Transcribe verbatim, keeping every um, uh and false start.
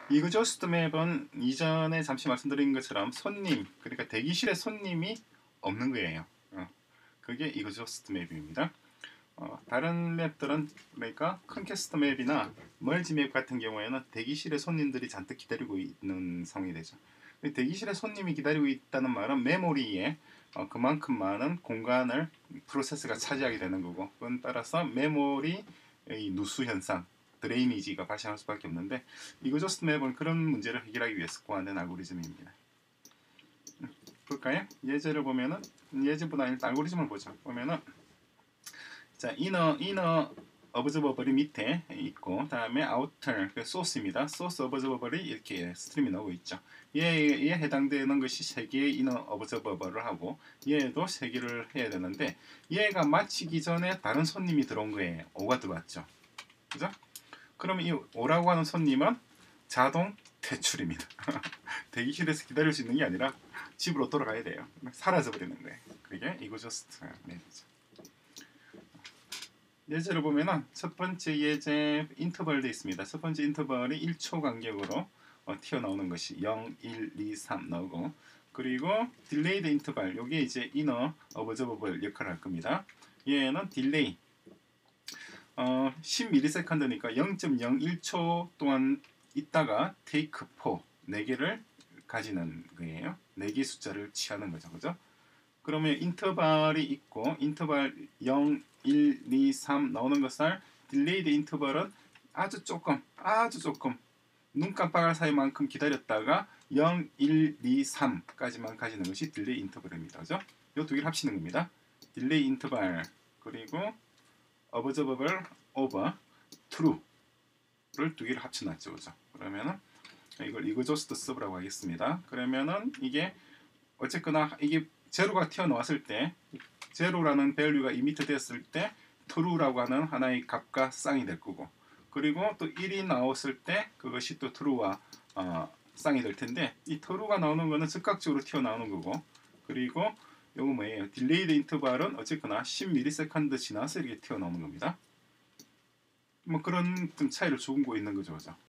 이그저스트 맵은 이전에 잠시 말씀드린 것처럼 손님, 그러니까 대기실에 손님이 없는 거예요. 어, 그게 이그저스트 맵입니다. 어, 다른 맵들은 그러니까 컨퀘스트 맵이나 멀지 맵 같은 경우에는 대기실에 손님들이 잔뜩 기다리고 있는 상황이 되죠. 대기실에 손님이 기다리고 있다는 말은 메모리에 어, 그만큼 많은 공간을 프로세스가 차지하게 되는 거고, 그건 따라서 메모리의 누수 현상, 드레이니지가 발생할 수밖에 없는데, 이그저스트 맵은 그런 문제를 해결하기 위해서 고안된 알고리즘입니다. 볼까요? 예제를 보면은, 예제보다 일단 알고리즘을 보죠. 보면은 자, 이너 이너 어브저버블이 밑에 있고, 다음에 아우터 그 소스입니다. 소스 어브저버블이 이렇게 스트림이 나오고 있죠. 얘에, 얘에 해당되는 것이 세 개의 이너 어브저버블을 하고, 얘도 세 개를 해야 되는데, 얘가 마치기 전에 다른 손님이 들어온 거예요. 오가 들어왔죠. 그죠? 그러면 이 오라고 하는 손님은 자동 퇴출입니다. 대기실에서 기다릴 수 있는 게 아니라 집으로 돌아가야 돼요. 사라져버리는 거예요. 그게 이그저스트 맵이죠. 예제를 보면은 첫 번째 예제 인터벌도 있습니다. 첫 번째 인터벌이 일 초 간격으로 어, 튀어나오는 것이 영, 일, 이, 삼 나오고, 그리고 딜레이드 인터벌, 요게 이제 이너 어버저버블 역할을 할 겁니다. 얘는 딜레이 어, 십 밀리세컨드니까 영 점 영일 초 동안 있다가 테이크 사 네 개를 가지는 거예요. 네 개 숫자를 취하는 거죠. 그죠? 그러면 인터벌이 있고, 인터벌 영, 일, 이, 삼 나오는 것을 딜레이드 인터벌은 아주 조금 아주 조금 눈 깜빡할 사이만큼 기다렸다가 영, 일, 이, 삼까지만 가지는 것이 딜레이 인터벌입니다. 그죠? 이 두 개를 합치는 겁니다. 딜레이 인터벌 그리고 어버저버블 오버 트루를 두 개를 합쳐놨죠. 그죠? 그러면은 이걸 이그저스트 서브라고 하겠습니다. 그러면은 이게 어쨌거나 이게 제로가 튀어나왔을 때, 제로라는 밸류가 이미트 됐을 때 true라고 하는 하나의 값과 쌍이 될 거고, 그리고 또 일이 나왔을 때 그것이 또 true와 어, 쌍이 될 텐데, 이 true가 나오는 거는 즉각적으로 튀어나오는 거고, 그리고 요거 뭐예요? 딜레이드 인터벌은 어쨌거나 십 밀리세컨드 지나서 이렇게 튀어나오는 겁니다. 뭐 그런 좀 차이를 주고 있는 거죠. 그죠?